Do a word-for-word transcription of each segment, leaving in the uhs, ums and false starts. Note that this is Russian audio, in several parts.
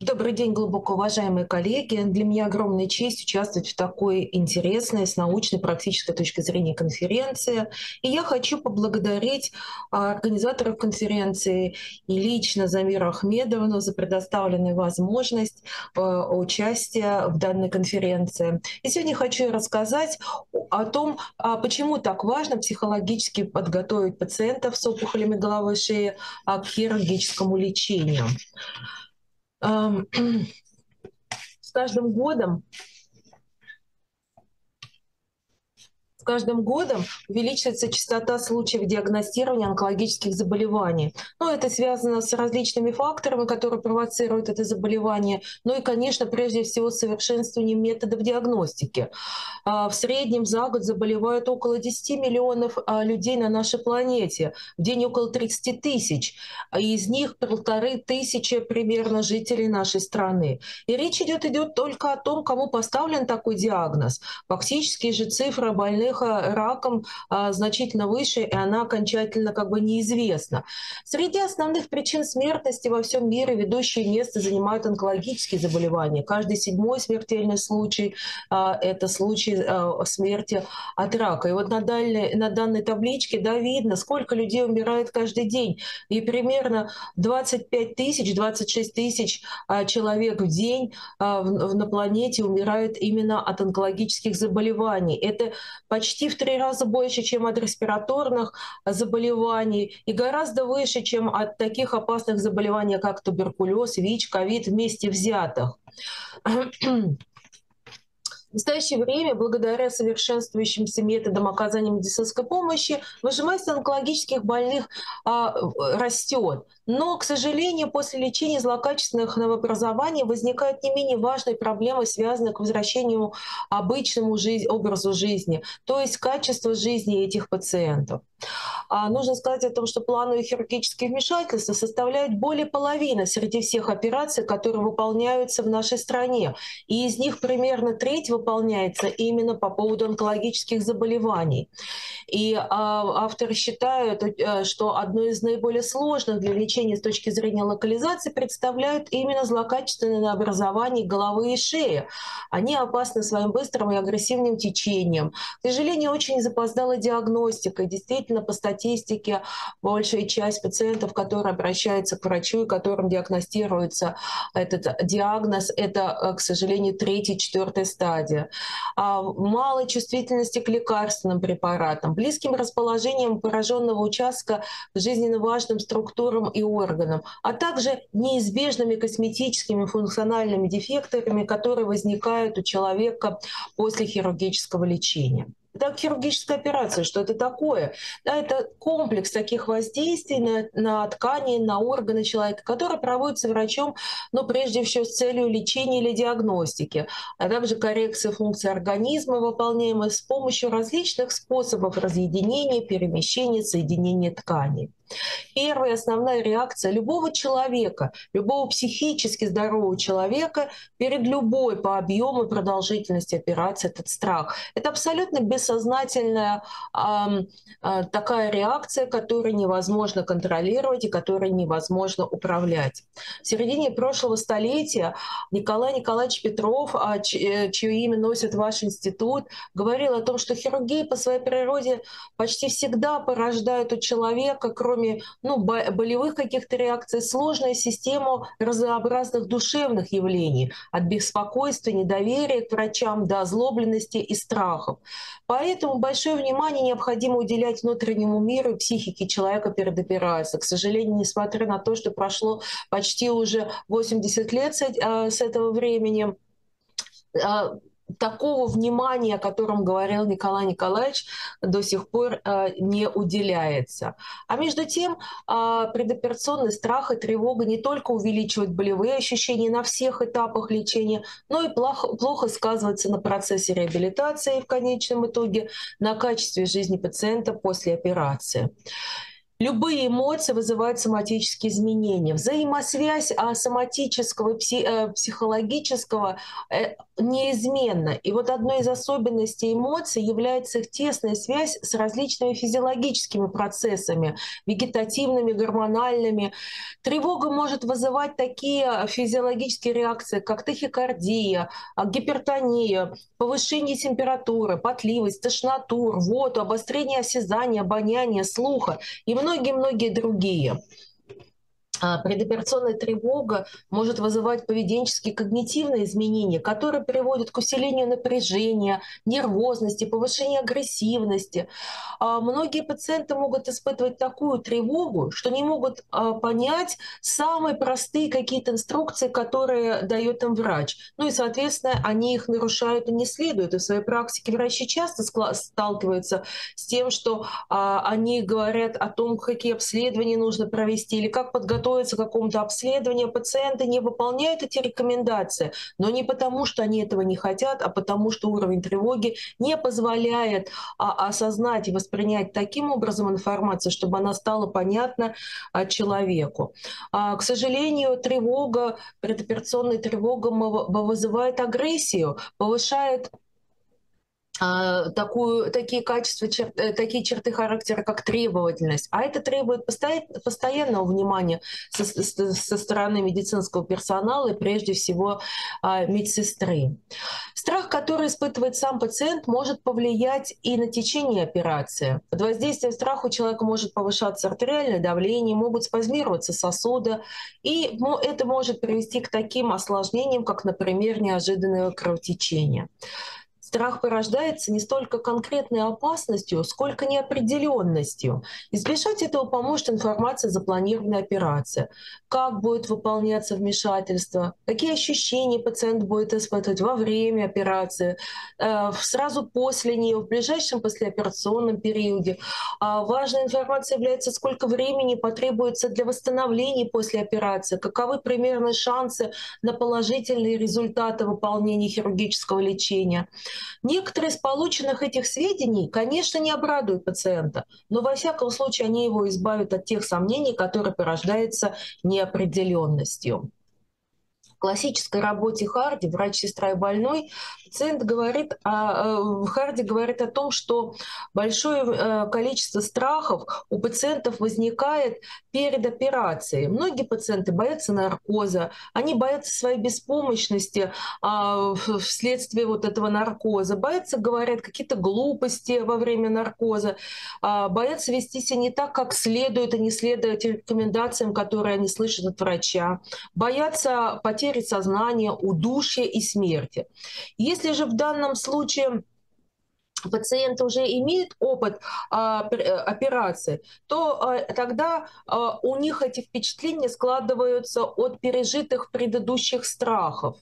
Добрый день, глубоко уважаемые коллеги. Для меня огромная честь участвовать в такой интересной, с научной, практической точки зрения конференции. И я хочу поблагодарить а, организаторов конференции и лично Замиру Ахмедовну за предоставленную возможность а, участия в данной конференции. И сегодня хочу рассказать о том, а, почему так важно психологически подготовить пациентов с опухолями головы и шеи а, к хирургическому лечению. Ам, С каждым годом С каждым годом увеличивается частота случаев диагностирования онкологических заболеваний. Ну, это связано с различными факторами, которые провоцируют это заболевание. Ну и, конечно, прежде всего, с совершенствованием методов диагностики. В среднем за год заболевают около десяти миллионов людей на нашей планете. В день около тридцати тысяч. Из них полторы тысячи примерно жителей нашей страны. И речь идет, идет только о том, кому поставлен такой диагноз. Фактически же цифра больных раком а, значительно выше, и она окончательно как бы неизвестна. Среди основных причин смертности во всем мире ведущее место занимают онкологические заболевания. Каждый седьмой смертельный случай а, – это случай а, смерти от рака. И вот на, дальней, на данной табличке да, видно, сколько людей умирает каждый день. И примерно двадцать пять тысяч, двадцать шесть тысяч а, человек в день а, в, на планете умирают именно от онкологических заболеваний. Это почти в три раза больше, чем от респираторных заболеваний, и гораздо выше, чем от таких опасных заболеваний, как туберкулез, ВИЧ, ковид вместе взятых. В настоящее время, благодаря совершенствующимся методам оказания медицинской помощи, выживаемость онкологических больных а, растет. Но, к сожалению, после лечения злокачественных новообразований возникают не менее важные проблемы, связанные к возвращению обычному жизнь, образу жизни, то есть качество жизни этих пациентов. А нужно сказать о том, что плановые хирургические вмешательства составляют более половины среди всех операций, которые выполняются в нашей стране. И из них примерно треть выполняется именно по поводу онкологических заболеваний. И а, авторы считают, что одно из наиболее сложных для лечения с точки зрения локализации представляют именно злокачественные образования головы и шеи. Они опасны своим быстрым и агрессивным течением. К сожалению, очень запоздала диагностика. И действительно, по статистике, большая часть пациентов, которые обращаются к врачу и которым диагностируется этот диагноз, это, к сожалению, третья, четвертая стадия. Малой чувствительности к лекарственным препаратам, близким расположением пораженного участка к жизненно важным структурам и органам, а также неизбежными косметическими функциональными дефектами, которые возникают у человека после хирургического лечения. Так, хирургическая операция, что это такое? Да, это комплекс таких воздействий на, на ткани, на органы человека, которые проводятся врачом, но прежде всего с целью лечения или диагностики, а также коррекции функций организма, выполняемой с помощью различных способов разъединения, перемещения, соединения тканей. Первая основная реакция любого человека, любого психически здорового человека перед любой по объему и продолжительности операции — этот страх. Это абсолютно бессознательная э, э, такая реакция, которую невозможно контролировать и которой невозможно управлять. В середине прошлого столетия Николай Николаевич Петров, э, чье имя носит ваш институт, говорил о том, что хирургия по своей природе почти всегда порождает у человека, кроме ну, болевых каких-то реакций, сложную систему разнообразных душевных явлений, от беспокойства, недоверия к врачам до озлобленности и страхов. Поэтому большое внимание необходимо уделять внутреннему миру и психике человека перед операцией. К сожалению, несмотря на то, что прошло почти уже восемьдесят лет с этого времени, такого внимания, о котором говорил Николай Николаевич, до сих пор э, не уделяется. А между тем, э, предоперационный страх и тревога не только увеличивают болевые ощущения на всех этапах лечения, но и плохо, плохо сказываются на процессе реабилитации и в конечном итоге на качестве жизни пациента после операции. Любые эмоции вызывают соматические изменения. Взаимосвязь а, соматического и пси- э, психологического э, неизменна. И вот одной из особенностей эмоций является их тесная связь с различными физиологическими процессами, вегетативными, гормональными. Тревога может вызывать такие физиологические реакции, как тахикардия, а, гипертония, повышение температуры, потливость, тошноту, рвоту, обострение осязания, обоняния, слуха и многие-многие другие. А предоперационная тревога может вызывать поведенческие когнитивные изменения, которые приводят к усилению напряжения, нервозности, повышению агрессивности. А многие пациенты могут испытывать такую тревогу, что не могут а, понять самые простые какие-то инструкции, которые дает им врач. Ну и, соответственно, они их нарушают и не следуют. И в своей практике врачи часто сталкиваются с тем, что а, они говорят о том, какие обследования нужно провести или как подготовиться к какому-то обследованию. Пациенты не выполняют эти рекомендации, но не потому, что они этого не хотят, а потому, что уровень тревоги не позволяет а, осознать и воспринять таким образом информацию, чтобы она стала понятна а, человеку. А, к сожалению, тревога, предоперационная тревога вызывает агрессию, повышает такую, такие качества, чер, такие черты характера, как требовательность. А это требует постоянного, постоянного внимания со, со, со стороны медицинского персонала и прежде всего медсестры. Страх, который испытывает сам пациент, может повлиять и на течение операции. Под воздействием страха у человека может повышаться артериальное давление, могут спазмироваться сосуды, и это может привести к таким осложнениям, как, например, неожиданное кровотечение. Страх порождается не столько конкретной опасностью, сколько неопределенностью. Избежать этого поможет информация о запланированной операции. Как будет выполняться вмешательство, какие ощущения пациент будет испытывать во время операции, сразу после нее, в ближайшем послеоперационном периоде. Важной информацией является, сколько времени потребуется для восстановления после операции, каковы примерные шансы на положительные результаты выполнения хирургического лечения. Некоторые из полученных этих сведений, конечно, не обрадуют пациента, но во всяком случае они его избавят от тех сомнений, которые порождаются неопределенностью. В классической работе Харди «Врач, сестра и больной» пациент говорит о, Харди говорит о том, что большое количество страхов у пациентов возникает перед операцией. Многие пациенты боятся наркоза, они боятся своей беспомощности а, вследствие вот этого наркоза, боятся, говорят, какие-то глупости во время наркоза, а, боятся вести себя не так, как следует, и не следовать рекомендациям, которые они слышат от врача, боятся потери сознания, удушья и смерти. Если же в данном случае пациенты уже имеют опыт а, операции, то а, тогда а, у них эти впечатления складываются от пережитых предыдущих страхов.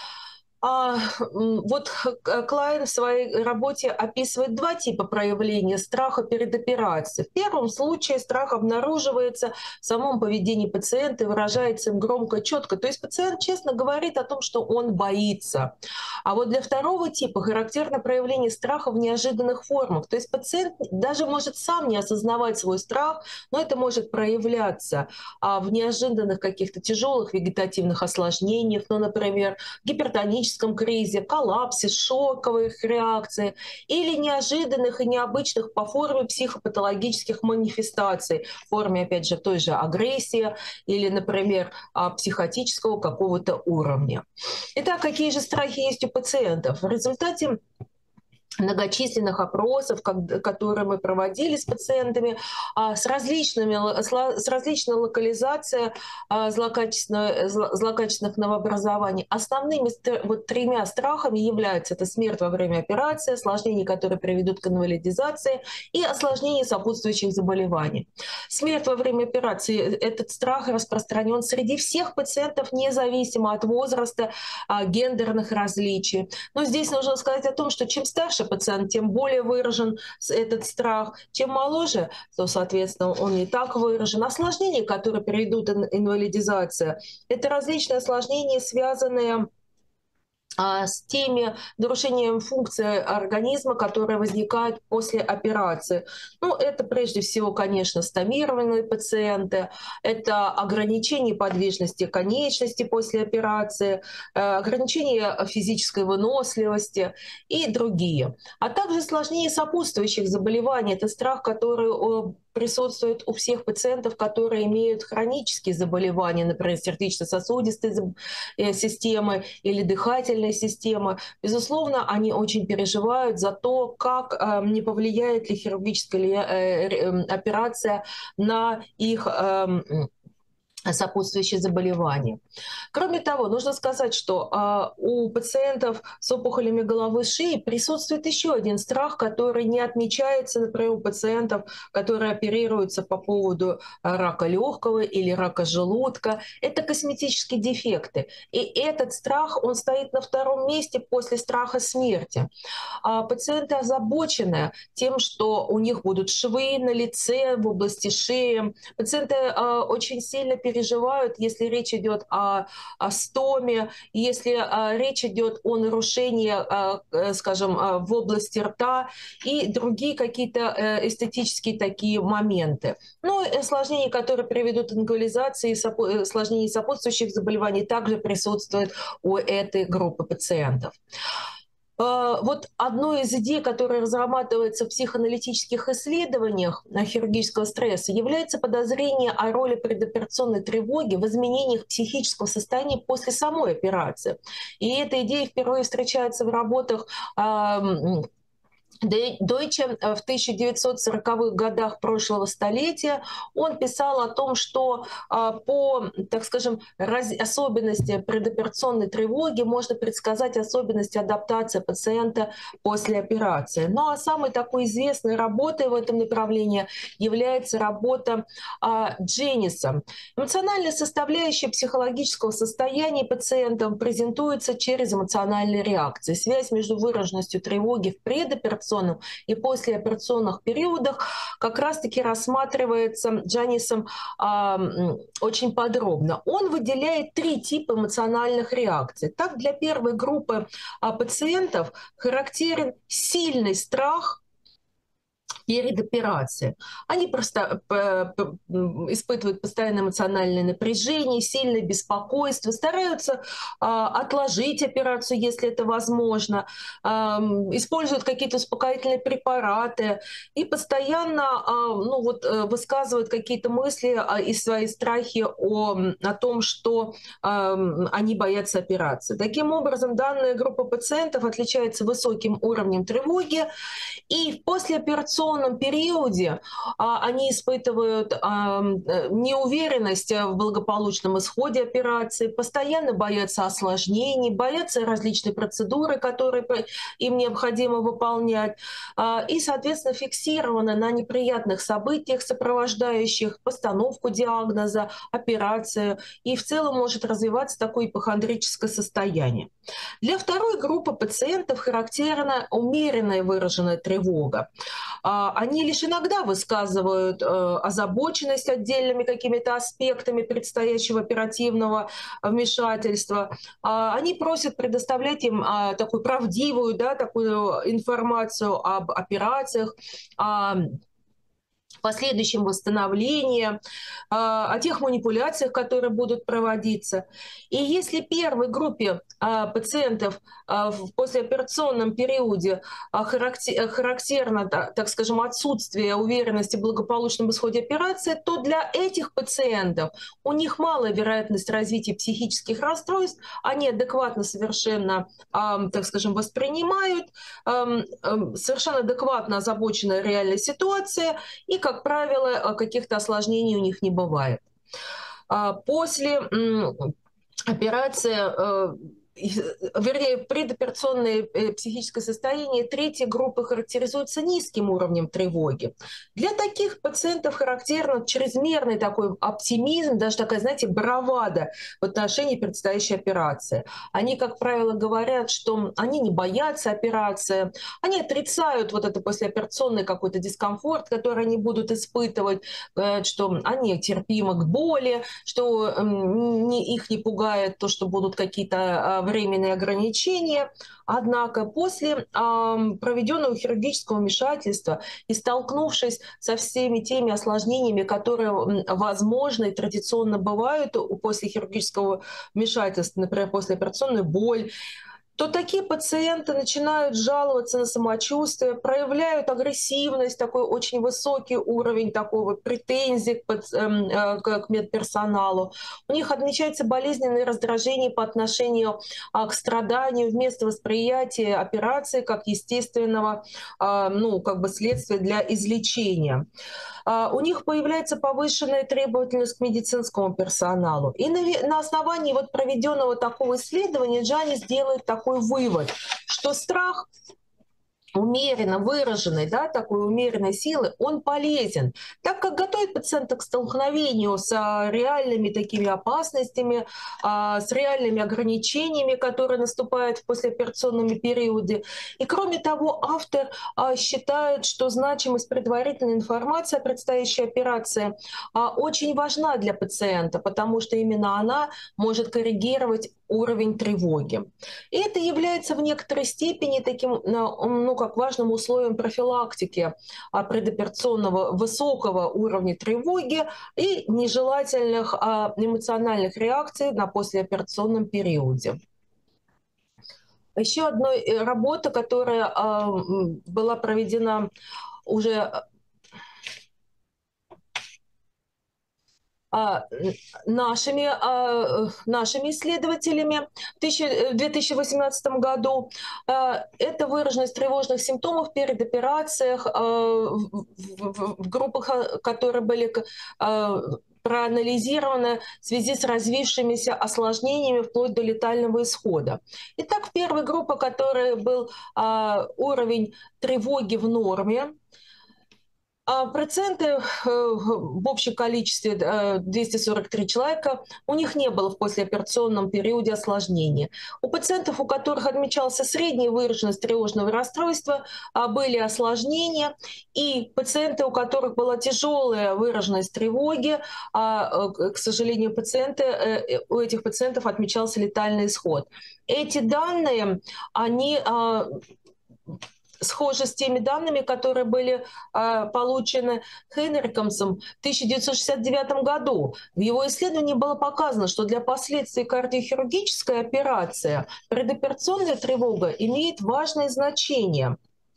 А, вот Клайн в своей работе описывает два типа проявления страха перед операцией. В первом случае страх обнаруживается в самом поведении пациента и выражается им громко, четко. То есть пациент честно говорит о том, что он боится. А вот для второго типа характерно проявление страха в неожиданных формах. То есть пациент даже может сам не осознавать свой страх, но это может проявляться а, в неожиданных каких-то тяжелых вегетативных осложнениях, ну, например, гипертоническом кризисе, коллапсе, шоковых реакциях или неожиданных и необычных по форме психопатологических манифестаций, в форме, опять же, той же агрессии или, например, психотического какого-то уровня. Итак, какие же страхи есть у пациентов? В результате многочисленных опросов, которые мы проводили с пациентами, с, различными, с различной локализацией злокачественных, злокачественных новообразований. Основными вот тремя страхами являются это смерть во время операции, осложнения, которые приведут к инвалидизации, и осложнения сопутствующих заболеваний. Смерть во время операции, этот страх распространен среди всех пациентов, независимо от возраста, гендерных различий. Но здесь нужно сказать о том, что чем старше пациент, тем более выражен этот страх. Чем моложе, то, соответственно, он не так выражен. Осложнения, которые приведут к инвалидизации, это различные осложнения, связанные с теми нарушениями функции организма, которые возникают после операции. Ну, это прежде всего, конечно, стомированные пациенты, это ограничение подвижности конечности после операции, ограничение физической выносливости и другие. А также осложнения сопутствующих заболеваний. Это страх, который присутствует у всех пациентов, которые имеют хронические заболевания, например, сердечно-сосудистой системы или дыхательной системы. Безусловно, они очень переживают за то, как э, не повлияет ли хирургическая э, операция на их э, сопутствующие заболевания. Кроме того, нужно сказать, что э, у пациентов с опухолями головы шеи присутствует еще один страх, который не отмечается, например, у пациентов, которые оперируются по поводу рака легкого или рака желудка. Это косметические дефекты. И этот страх, он стоит на втором месте после страха смерти. А пациенты озабочены тем, что у них будут швы на лице, в области шеи. Пациенты э, очень сильно переживают, переживают, если речь идет о, о стоме, если а, речь идет о нарушении, а, скажем, а, в области рта и другие какие-то а, эстетические такие моменты. Ну, осложнения, которые приведут к инвалидизации, осложнений сопутствующих заболеваний, также присутствуют у этой группы пациентов. Вот одной из идей, которая разрабатывается в психоаналитических исследованиях хирургического стресса, является подозрение о роли предоперационной тревоги в изменениях психического состояния после самой операции. И эта идея впервые встречается в работах Дойче в тысяча девятьсот сороковых годах прошлого столетия. Он писал о том, что по, так скажем, особенности предоперационной тревоги можно предсказать особенности адаптации пациента после операции. Ну а самой такой известной работой в этом направлении является работа Дженниса. Эмоциональная составляющая психологического состояния пациентов презентуется через эмоциональные реакции. Связь между выраженностью тревоги в предоперационном и послеоперационных периодах как раз-таки рассматривается Дженнисом э, очень подробно. Он выделяет три типа эмоциональных реакций. Так, для первой группы э, пациентов характерен сильный страх перед операцией. Они просто испытывают постоянное эмоциональное напряжение, сильное беспокойство, стараются э, отложить операцию, если это возможно, э, используют какие-то успокоительные препараты и постоянно э, ну, вот, э, высказывают какие-то мысли э, и свои страхи о, о том, что э, они боятся операции. Таким образом, данная группа пациентов отличается высоким уровнем тревоги, и в послеоперационном периоде а, они испытывают а, неуверенность в благополучном исходе операции, постоянно боятся осложнений, боятся различные процедуры, которые им необходимо выполнять, а, и, соответственно, фиксированы на неприятных событиях, сопровождающих постановку диагноза, операцию, и в целом может развиваться такое ипохондрическое состояние. Для второй группы пациентов характерна умеренная выраженная тревога. Они лишь иногда высказывают озабоченность отдельными какими-то аспектами предстоящего оперативного вмешательства. Они просят предоставлять им такую правдивую, да, такую информацию об операциях, последующем восстановлении, о тех манипуляциях, которые будут проводиться. И если первой группе пациентов в послеоперационном периоде характерно, так скажем, отсутствие уверенности в благополучном исходе операции, то для этих пациентов у них малая вероятность развития психических расстройств, они адекватно совершенно, так скажем, воспринимают, совершенно адекватно озабочена реальной ситуацией, и, как правило, каких-то осложнений у них не бывает. После операции, вернее, предоперационное психическое состояние третьей группы характеризуется низким уровнем тревоги. Для таких пациентов характерен чрезмерный такой оптимизм, даже такая, знаете, бравада в отношении предстоящей операции. Они, как правило, говорят, что они не боятся операции, они отрицают вот это послеоперационный какой-то дискомфорт, который они будут испытывать, что они терпимы к боли, что их не пугает то, что будут какие-то временные ограничения. Однако после проведенного хирургического вмешательства и столкнувшись со всеми теми осложнениями, которые возможны и традиционно бывают после хирургического вмешательства, например, послеоперационная боль, то такие пациенты начинают жаловаться на самочувствие, проявляют агрессивность, такой очень высокий уровень такого претензий к, к медперсоналу. У них отмечается болезненное раздражение по отношению к страданию вместо восприятия операции как естественного, ну, как бы следствия для излечения. У них появляется повышенная требовательность к медицинскому персоналу. И на, на основании вот проведенного такого исследования Джанис делает такой вывод, что страх умеренно выраженной, да, такой умеренной силы, он полезен, так как готовит пациента к столкновению с а, реальными такими опасностями, а, с реальными ограничениями, которые наступают в послеоперационном периоде. И кроме того, автор а, считает, что значимость предварительной информации о предстоящей операции а, очень важна для пациента, потому что именно она может коррегировать уровень тревоги. И это является в некоторой степени таким, ну, как важным условием профилактики предоперационного высокого уровня тревоги и нежелательных эмоциональных реакций на послеоперационном периоде. Еще одна работа, которая была проведена уже нашими, нашими исследователями в две тысячи восемнадцатом году. Это выраженность тревожных симптомов перед операцией в группах, которые были проанализированы в связи с развившимися осложнениями вплоть до летального исхода. Итак, в первой группе, которой был уровень тревоги в норме, проценты в общем количестве двести сорок три человека, у них не было в послеоперационном периоде осложнений. У пациентов, у которых отмечался средняя выраженность тревожного расстройства, были осложнения. И пациенты, у которых была тяжелая выраженность тревоги, к сожалению, пациенты, у этих пациентов отмечался летальный исход. Эти данные, они схожи с теми данными, которые были э, получены Хейнриксом в тысяча девятьсот шестьдесят девятом году. В его исследовании было показано, что для последствий кардиохирургической операции предоперационная тревога имеет важное значение.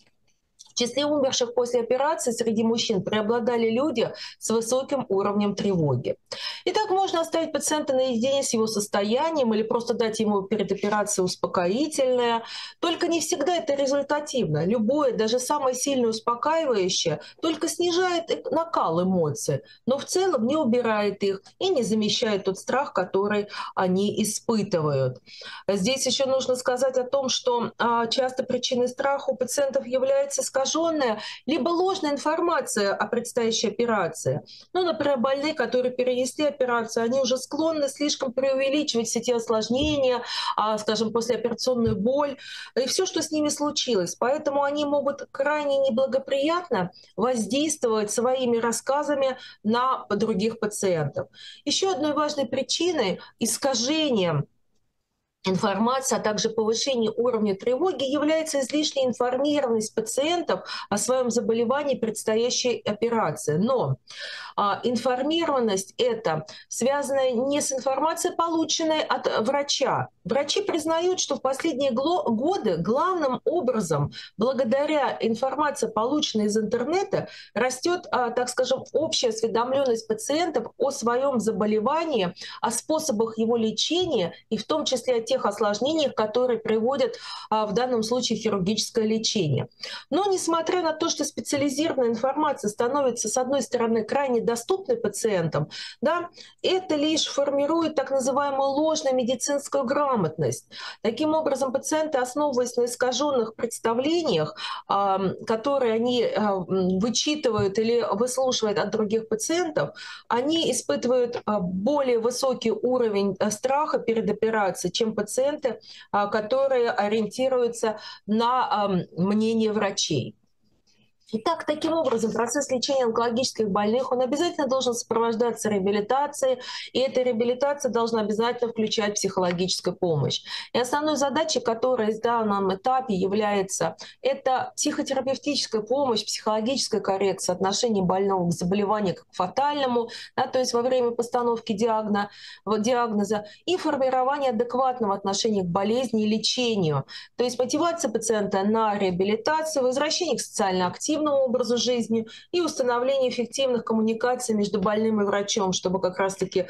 В числе умерших после операции среди мужчин преобладали люди с высоким уровнем тревоги. Итак, можно оставить пациента наедине с его состоянием или просто дать ему перед операцией успокоительное. Только не всегда это результативно. Любое, даже самое сильное успокаивающее, только снижает накал эмоций, но в целом не убирает их и не замещает тот страх, который они испытывают. Здесь еще нужно сказать о том, что а, часто причиной страха у пациентов является, скажем, либо ложная информация о предстоящей операции. Ну, например, больные, которые перенесли операцию, они уже склонны слишком преувеличивать все те осложнения, скажем, послеоперационную боль и все, что с ними случилось. Поэтому они могут крайне неблагоприятно воздействовать своими рассказами на других пациентов. Еще одной важной причиной искажения информация, а также повышение уровня тревоги является излишняя информированность пациентов о своем заболевании предстоящей операции. Но а, информированность эта связана не с информацией, полученной от врача. Врачи признают, что в последние годы главным образом, благодаря информации, полученной из интернета, растет, а, так скажем, общая осведомленность пациентов о своем заболевании, о способах его лечения и в том числе о тех осложнениях, которые приводят а, в данном случае хирургическое лечение. Но несмотря на то, что специализированная информация становится, с одной стороны, крайне доступной пациентам, да, это лишь формирует так называемую ложную медицинскую грамотность. Таким образом, пациенты, основываясь на искаженных представлениях, а, которые они а, вычитывают или выслушивают от других пациентов, они испытывают а, более высокий уровень а, страха перед операцией, чем пациенты, пациенты, которые ориентируются на мнение врачей. Итак, таким образом, процесс лечения онкологических больных, он обязательно должен сопровождаться реабилитацией, и эта реабилитация должна обязательно включать психологическую помощь. И основной задачей, которая в данном этапе является, это психотерапевтическая помощь, психологическая коррекция отношений больного к заболеванию как к фатальному, да, то есть во время постановки диагноза, диагноза, и формирование адекватного отношения к болезни и лечению. То есть мотивация пациента на реабилитацию, возвращение к социально активному образу жизни и установление эффективных коммуникаций между больным и врачом, чтобы как раз-таки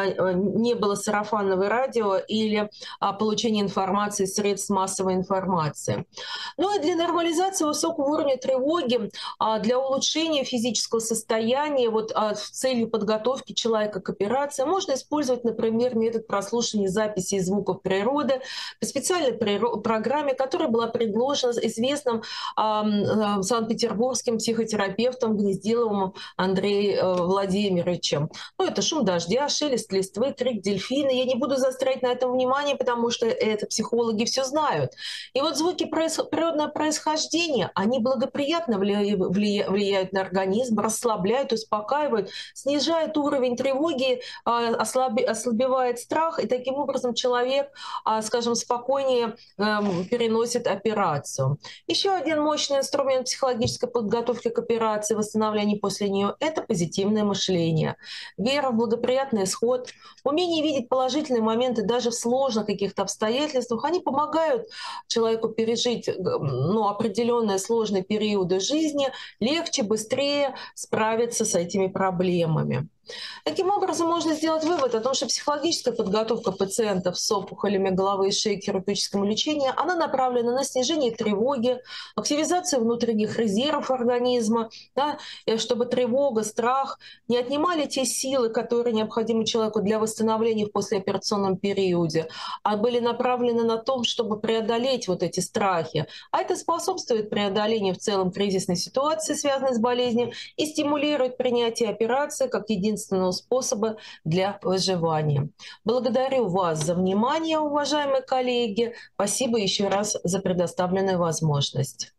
не было сарафанного радио или получения информации из средств массовой информации. Ну и для нормализации высокого уровня тревоги, для улучшения физического состояния, вот с целью подготовки человека к операции, можно использовать, например, метод прослушивания записей звуков природы по специальной программе, которая была предложена известным Санкт-Петербургским психотерапевтом Гнездиловым Андреем Владимировичем. Ну, это шум дождя, шелест листвы, крик дельфина. Я не буду заострять на этом внимание, потому что это психологи все знают. И вот звуки природного происхождения, они благоприятно влияют на организм, расслабляют, успокаивают, снижают уровень тревоги, ослабевает страх, и таким образом человек, скажем, спокойнее переносит операцию. Еще один мощный инструмент психологической подготовки к операции, восстановления после нее – это позитивное мышление. Вера в благоприятный исход, умение видеть положительные моменты даже в сложных каких-то обстоятельствах, они помогают человеку пережить ну, определенные сложные периоды жизни, легче, быстрее справиться с этими проблемами. Таким образом, можно сделать вывод о том, что психологическая подготовка пациентов с опухолями головы и шеи к хирургическому лечению, она направлена на снижение тревоги, активизацию внутренних резервов организма, да, чтобы тревога, страх не отнимали те силы, которые необходимы человеку для восстановления в послеоперационном периоде, а были направлены на то, чтобы преодолеть вот эти страхи. А это способствует преодолению в целом кризисной ситуации, связанной с болезнью, и стимулирует принятие операции как единственного способа для выживания. Благодарю вас за внимание, уважаемые коллеги. Спасибо еще раз за предоставленную возможность.